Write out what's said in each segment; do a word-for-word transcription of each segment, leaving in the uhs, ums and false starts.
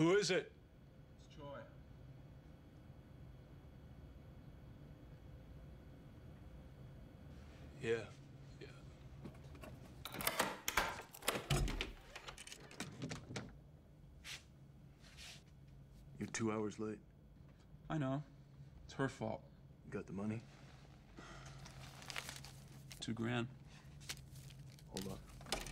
Who is it? It's Troy. Yeah, yeah. You're two hours late. I know. It's her fault. You got the money? Two grand. Hold on.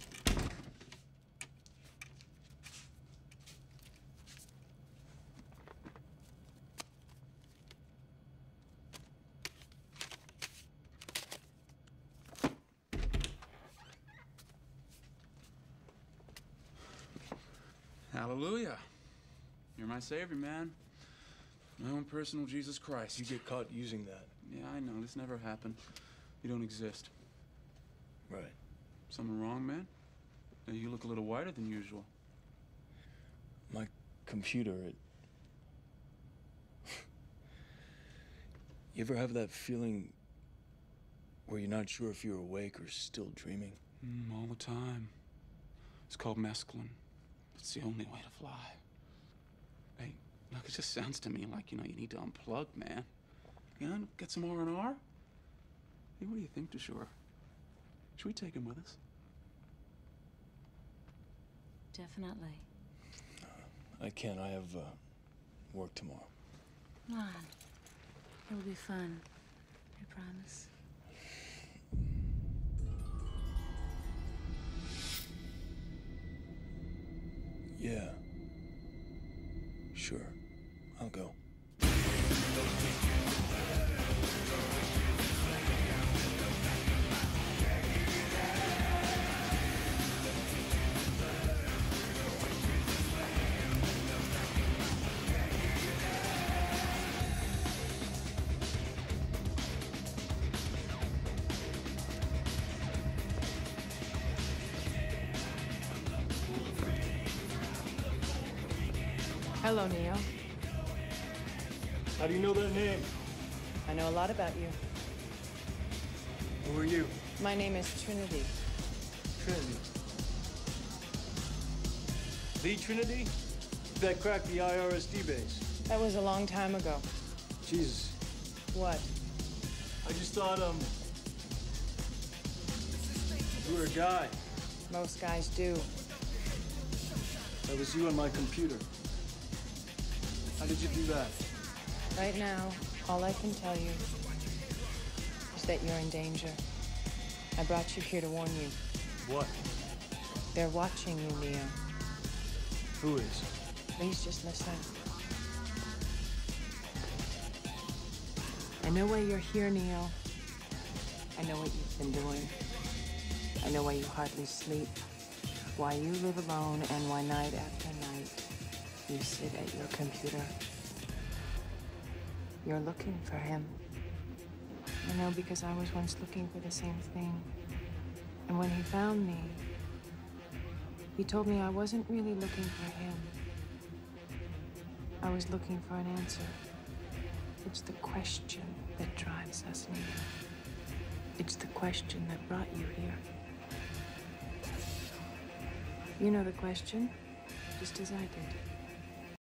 Hallelujah. You're my savior, man. My own personal Jesus Christ. You get caught using that. Yeah, I know. This never happened. You don't exist. Right. Something wrong, man? Now, you look a little whiter than usual. My computer, it... You ever have that feeling where you're not sure if you're awake or still dreaming? Mm, all the time. It's called mescaline. It's the only way to fly. Hey, look, it just sounds to me like, you know, you need to unplug, man. You know, get some R and R? Hey, what do you think, DeShore? Should we take him with us? Definitely. I can't. I have uh, work tomorrow. Come on. It will be fun. I promise. Yeah. Sure. I'll go. Hello, Neo. How do you know that name? I know a lot about you. Who are you? My name is Trinity. Trinity. The Trinity? That cracked the I R S D base. That was a long time ago. Jesus. What? I just thought, um... you were a guy. Most guys do. That was you on my computer. How did you do that? Right now, all I can tell you is that you're in danger. I brought you here to warn you. What? They're watching you, Neo. Who is? Please just listen. I know why you're here, Neo. I know what you've been doing. I know why you hardly sleep, why you live alone, and why night after night you sit at your computer. You're looking for him. I know because I was once looking for the same thing. And when he found me, he told me I wasn't really looking for him. I was looking for an answer. It's the question that drives us, Neo. It's the question that brought you here. You know the question, just as I did.